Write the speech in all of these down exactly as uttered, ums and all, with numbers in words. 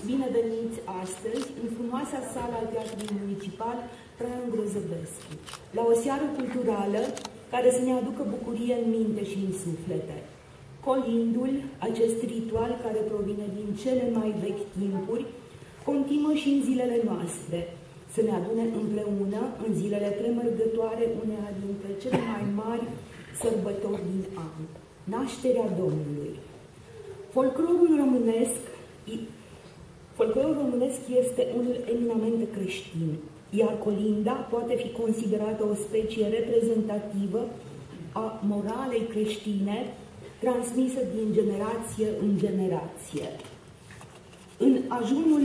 bineveniți astăzi în frumoasa sală a Teatrului Municipal Traian Grozăvescu, la o seară culturală care să ne aducă bucurie în minte și în suflete. Colindul, acest ritual care provine din cele mai vechi timpuri, continuă și în zilele noastre, să ne adune împreună în zilele premergătoare uneia dintre cele mai mari sărbători din an, nașterea Domnului. Folclorul românesc, folclorul românesc este unul eminamente creștin, iar colinda poate fi considerată o specie reprezentativă a moralei creștine transmisă din generație în generație. În ajunul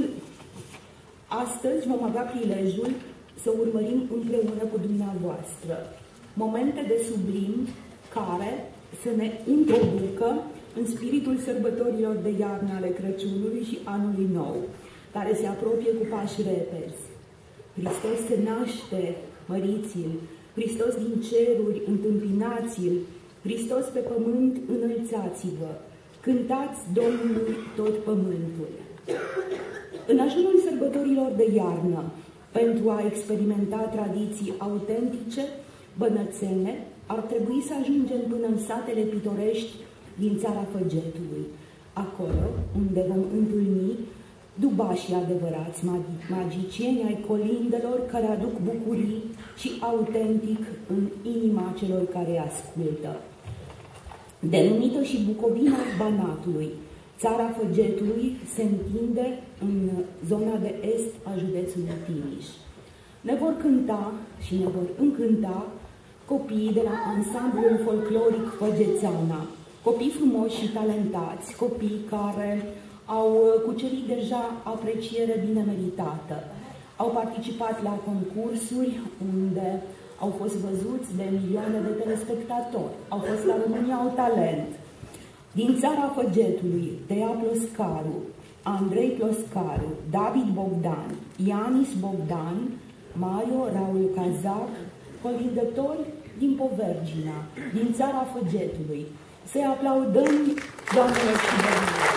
astăzi vom avea prilejul să urmărim împreună cu dumneavoastră momente de sublim care să ne introducă în spiritul sărbătorilor de iarnă ale Crăciunului și Anului Nou, care se apropie cu pași repezi. Hristos se naște, măriți-l, Hristos din ceruri, întâmpinați-l, Hristos pe pământ, înălțați-vă, cântați Domnului tot pământul. În ajunul sărbătorilor de iarnă, pentru a experimenta tradiții autentice, bănățene, ar trebui să ajungem până în satele pitorești din țara Făgetului, acolo unde vom întâlni dubașii adevărați, magicieni ai colindelor care aduc bucurii și autentic în inima celor care ascultă. Denumită și Bucovina Banatului, țara Făgetului se întinde în zona de est a județului Timiș. Ne vor cânta și ne vor încânta copiii de la ansamblul folcloric Făgețeana, copii frumoși și talentați, copii care au cucerit deja apreciere bine meritată. Au participat la concursuri unde au fost văzuți de milioane de telespectatori. Au fost la România au talent. Din țara Făgetului, Tea Ploscaru, Andrei Ploscaru, David Bogdan, Ianis Bogdan, Mario Raul Cazac, colindători din Povergina, din țara Făgetului. Să-i aplaudăm, doamnelor și domnilor!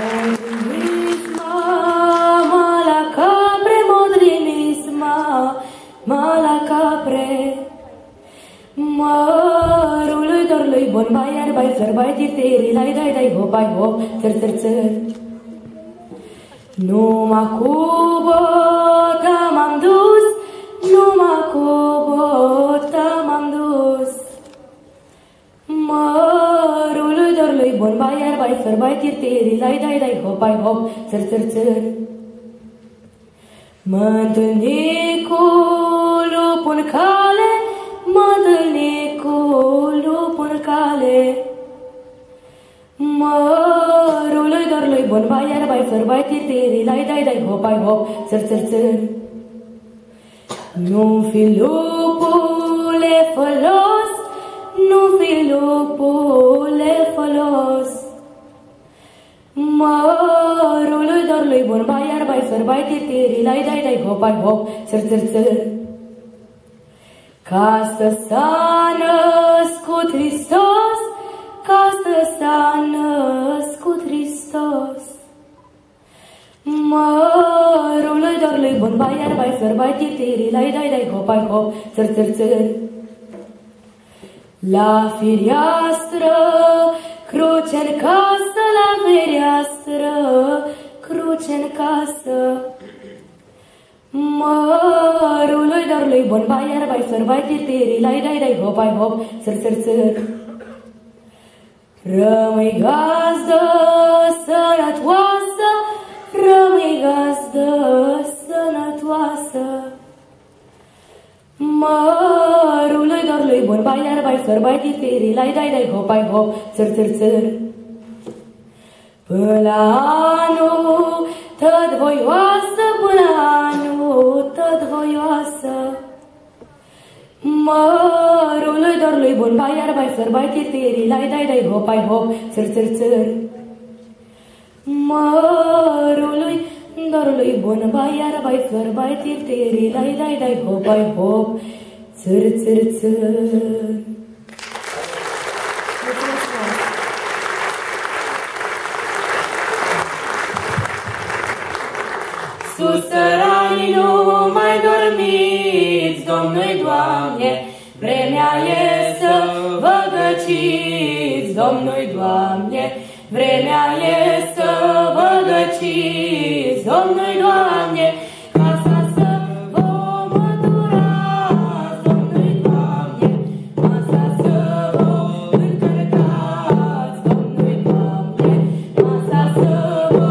Modrilisma, mala capre modrilisma, fer, bai, tirtiri, lai, dai, dai, hop, ai, hop, țăr, țăr, țăr. Numai cu botă m-am dus, numai cu botă m-am dus. Mărului dorului bun, bai, iar, bai, fer, bai, tirtiri, lai, dai, dai, hop, ai, hop, țăr, țăr, țăr. Mă întâlni cu lupul în cale, mă întâlni cu lupul în cale. Mărului dorului bun, bai, iar, bai, fer, bai, tirtiri, lai, dai, dai, hop, ai, hop, țăr, țăr, țăr. Nu fi lupule folos, nu fi lupule folos. Mărului dorului bun, bai, iar, bai, fer, bai, tirtiri, lai, dai, dai, hop, ai, hop, țăr, țăr, țăr. Ca să s-a născut Hristos, ca să s-a născut Hristos. Mărului dorului bun, bai, iar, bai, fer, bai, tirtiri, lai, dai, dai, hop, ai, hop, țăr, țăr, țăr. La fireastră, cruce-n casă, la fereastră, cruce-n casă. Mărului dorului bun, bai, iar, bai, fer, bai, tirtiri, lai, dai, dai, hop, ai, hop, țăr, țăr, țăr. Rămâi gazdă sănătoasă, rămâi gazdă sănătoasă. Mărului dorului bun, bai, iar, bai, fer, bai, tirtiri, lai, dai, dai, hop, ai, hop, țăr, țăr, țăr. Până la anul tot voioasă, până la anul tot voioasă. Mărului dorului bun, bai, iar, bai, fer, bai, tirtiri, lai, dai, dai, hop, ai, hop, țăr, țăr, țăr. Mărului dorului bun, bai, iar, bai, fer, bai, tirtiri, lai, dai, dai, hop, ai, hop, țăr, țăr, țăr. Sus țăranii nu mai dormiți, Domnul-i Doamne, vremea e să vă găciți, Domnul-i Doamne, vremea e să vă găciți, Domnul-i Doamne, casa să vă măturați, Domnul-i Doamne, masa să vă încărcați, Domnul-i Doamne, masa să vă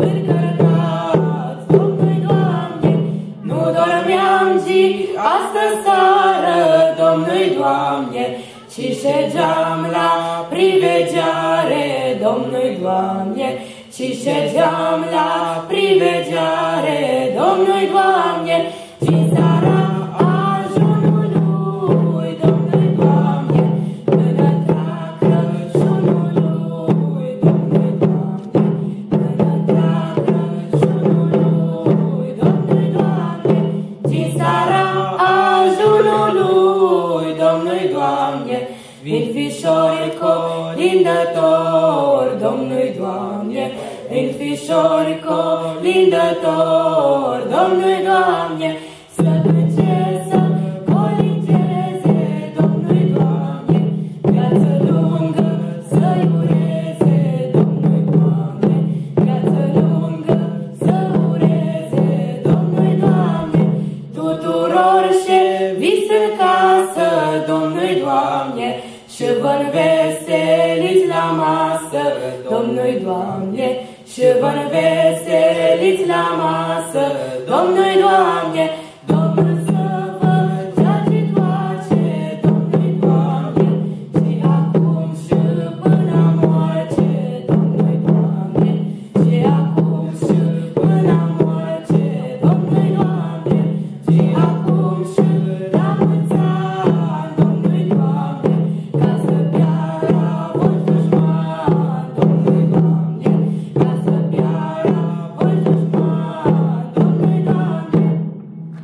încărcați, Domnul-i Doamne. Nu dormeam zi astă seară, Domnul-i Doamne, ci șegeam la privegeare, Domnul-i Doamne, ci șegeam la privegeare, Domnul-i Doamne, și seara ajunului, Domnul-i Doamne, până trag Crăciunului, Domnul-i Doamne, până trag Crăciunului, Domnul-i Doamne, și seara ajunului, Domnul-i Doamne, vin fișori colindători, Domnul-i Doamne, vin fișori colindători, Domnul-i Doamne, să cânce, să colindeze, Domnul-i Doamne, viață lungă să-i ureze, Domnul-i Doamne, viață lungă să ureze, Domnul-i Doamne, tuturor și vis în casă, Domnul-i Doamne, și vă înveseliți la masă, Domnul-i Doamne, și vă înveseliți la masă, Domnul-i Doamne, Domnul să vă dea ce toace, Domnul-i Doamne, și acum și până la moarte, Domnul-i Doamne, și acum și până la moarte, Domnul-i Doamne, și acum și la mulți ani, Domnul-i Doamne, ca să piară voi dușman, Domnul-i Doamne, ca să piară voi dușman, Domnul-i Doamne.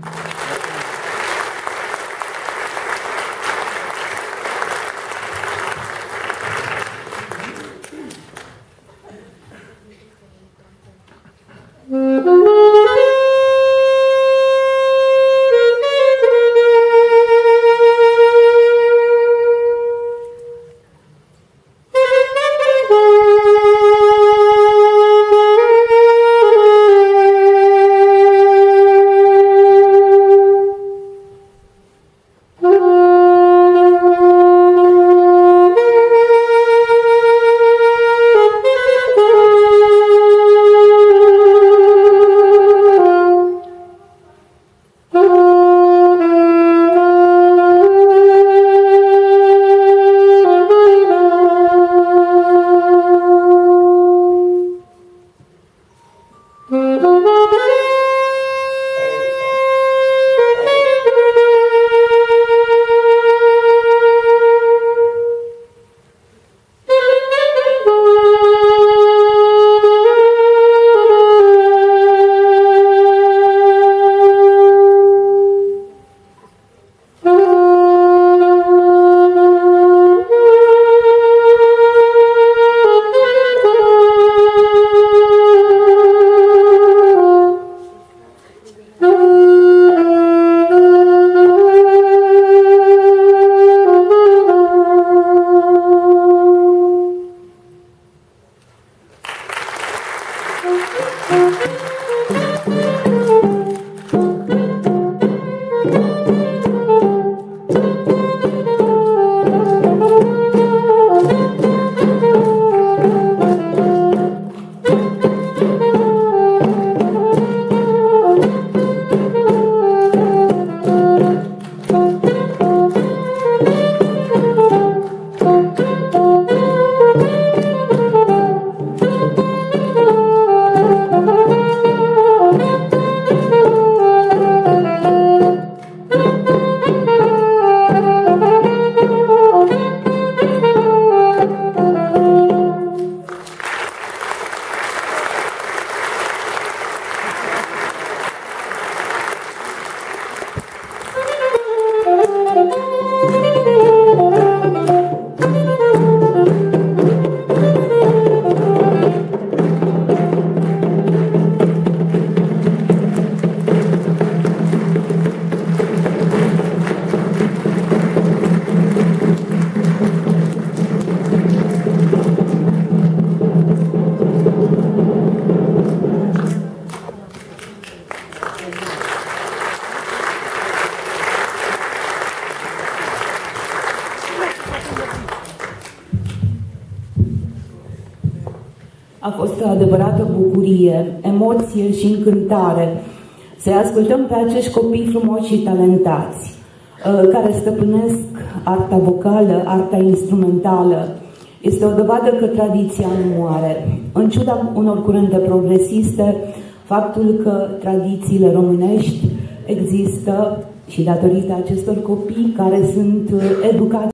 A fost o adevărată bucurie, emoție și încântare să ascultăm pe acești copii frumoși și talentați, care stăpânesc arta vocală, arta instrumentală. Este o dovadă că tradiția nu moare. În ciuda unor curente progresiste, faptul că tradițiile românești există și datorită acestor copii care sunt educați